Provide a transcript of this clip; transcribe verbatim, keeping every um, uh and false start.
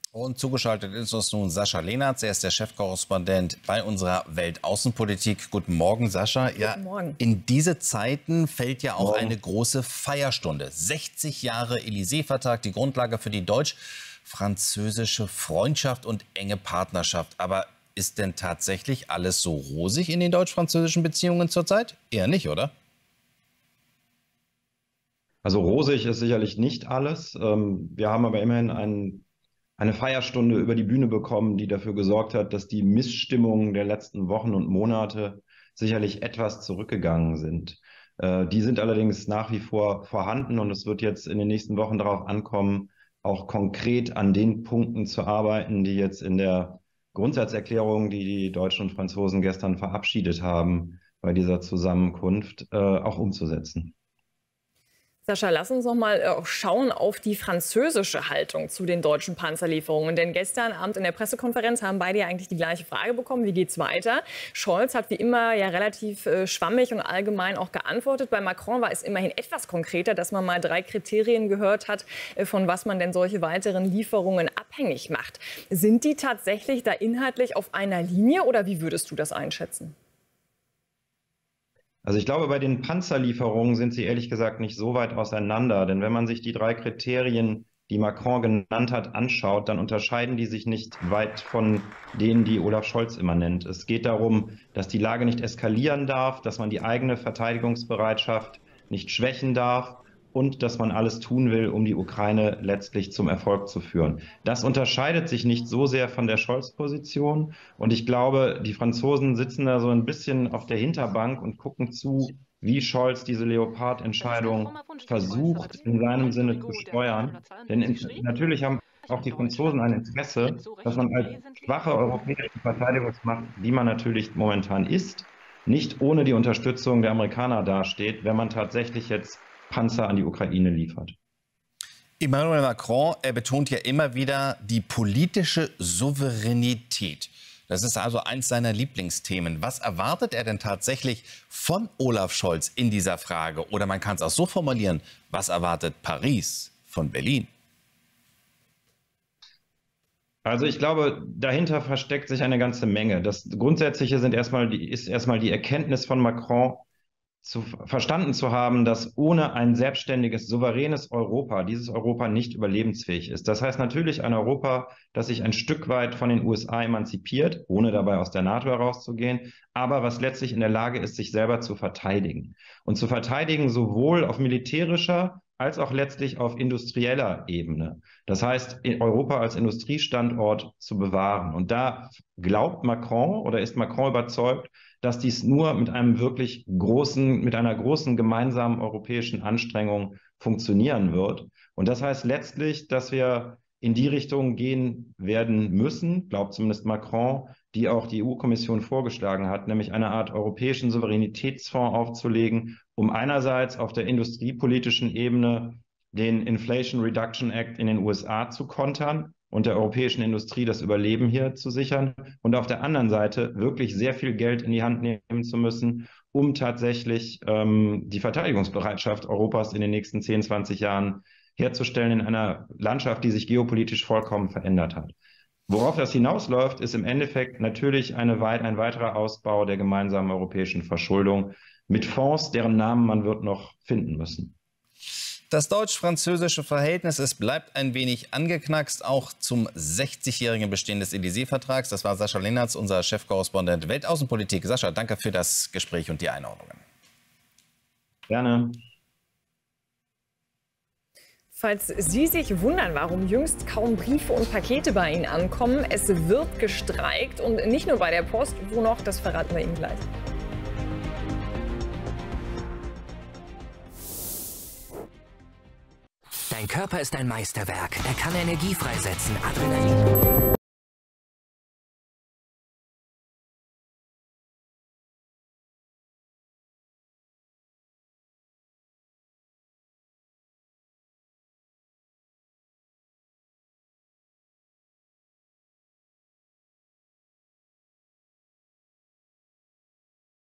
Und zugeschaltet ist uns nun Sascha Lehnertz. Er ist der Chefkorrespondent bei unserer Weltaußenpolitik. Guten Morgen, Sascha. Ja, Guten Morgen. in diese Zeiten fällt ja auch Morgen. eine große Feierstunde. sechzig Jahre Élysée-Vertrag, die Grundlage für die deutsch-französische Freundschaft und enge Partnerschaft. Aber ist denn tatsächlich alles so rosig in den deutsch-französischen Beziehungen zurzeit? Eher nicht, oder? Also rosig ist sicherlich nicht alles. Ähm, Wir haben aber immerhin einen, eine Feierstunde über die Bühne bekommen, die dafür gesorgt hat, dass die Missstimmungen der letzten Wochen und Monate sicherlich etwas zurückgegangen sind. Äh, Die sind allerdings nach wie vor vorhanden und es wird jetzt in den nächsten Wochen darauf ankommen, auch konkret an den Punkten zu arbeiten, die jetzt in der Grundsatzerklärung, die die Deutschen und Franzosen gestern verabschiedet haben, bei dieser Zusammenkunft, äh, auch umzusetzen. Sascha, lass uns noch mal äh, schauen auf die französische Haltung zu den deutschen Panzerlieferungen. Denn gestern Abend in der Pressekonferenz haben beide ja eigentlich die gleiche Frage bekommen. Wie geht's weiter? Scholz hat wie immer ja relativ äh, schwammig und allgemein auch geantwortet. Bei Macron war es immerhin etwas konkreter, dass man mal drei Kriterien gehört hat, äh, von was man denn solche weiteren Lieferungen abhängig macht. Sind die tatsächlich da inhaltlich auf einer Linie oder wie würdest du das einschätzen? Also ich glaube, bei den Panzerlieferungen sind sie ehrlich gesagt nicht so weit auseinander. Denn wenn man sich die drei Kriterien, die Macron genannt hat, anschaut, dann unterscheiden die sich nicht weit von denen, die Olaf Scholz immer nennt. Es geht darum, dass die Lage nicht eskalieren darf, dass man die eigene Verteidigungsbereitschaft nicht schwächen darf und dass man alles tun will, um die Ukraine letztlich zum Erfolg zu führen. Das unterscheidet sich nicht so sehr von der Scholz-Position. Und ich glaube, die Franzosen sitzen da so ein bisschen auf der Hinterbank und gucken zu, wie Scholz diese Leopard-Entscheidung versucht, in seinem Sinne zu steuern. Denn in, natürlich haben auch die Franzosen ein Interesse, dass man als schwache europäische Verteidigungsmacht, die man natürlich momentan ist, nicht ohne die Unterstützung der Amerikaner dasteht, wenn man tatsächlich jetzt Panzer an die Ukraine liefert. Emmanuel Macron, er betont ja immer wieder die politische Souveränität. Das ist also eins seiner Lieblingsthemen. Was erwartet er denn tatsächlich von Olaf Scholz in dieser Frage? Oder man kann es auch so formulieren, was erwartet Paris von Berlin? Also ich glaube, dahinter versteckt sich eine ganze Menge. Das Grundsätzliche sind erstmal die, ist erstmal die Erkenntnis von Macron, zu, verstanden zu haben, dass ohne ein selbstständiges, souveränes Europa dieses Europa nicht überlebensfähig ist. Das heißt natürlich ein Europa, das sich ein Stück weit von den U S A emanzipiert, ohne dabei aus der NATO herauszugehen, aber was letztlich in der Lage ist, sich selber zu verteidigen. Und zu verteidigen sowohl auf militärischer als auch letztlich auf industrieller Ebene. Das heißt, Europa als Industriestandort zu bewahren. Und da glaubt Macron oder ist Macron überzeugt, dass dies nur mit einem wirklich großen, mit einer großen gemeinsamen europäischen Anstrengung funktionieren wird. Und das heißt letztlich, dass wir in die Richtung gehen werden müssen, glaubt zumindest Macron, die auch die E U-Kommission vorgeschlagen hat, nämlich eine Art europäischen Souveränitätsfonds aufzulegen, um einerseits auf der industriepolitischen Ebene den Inflation Reduction Act in den U S A zu kontern und der europäischen Industrie das Überleben hier zu sichern und auf der anderen Seite wirklich sehr viel Geld in die Hand nehmen zu müssen, um tatsächlich ähm, die Verteidigungsbereitschaft Europas in den nächsten zehn, zwanzig Jahren herzustellen in einer Landschaft, die sich geopolitisch vollkommen verändert hat. Worauf das hinausläuft, ist im Endeffekt natürlich eine weit, ein weiterer Ausbau der gemeinsamen europäischen Verschuldung mit Fonds, deren Namen man wird noch finden müssen. Das deutsch-französische Verhältnis, es bleibt ein wenig angeknackst, auch zum sechzigjährigen Bestehen des Élysée-Vertrags. Das war Sascha Lehnertz, unser Chefkorrespondent Weltaußenpolitik. Sascha, danke für das Gespräch und die Einordnungen. Gerne. Falls Sie sich wundern, warum jüngst kaum Briefe und Pakete bei Ihnen ankommen, es wird gestreikt und nicht nur bei der Post. Wo noch, das verraten wir Ihnen gleich. Dein Körper ist ein Meisterwerk. Er kann Energie freisetzen, Adrenalin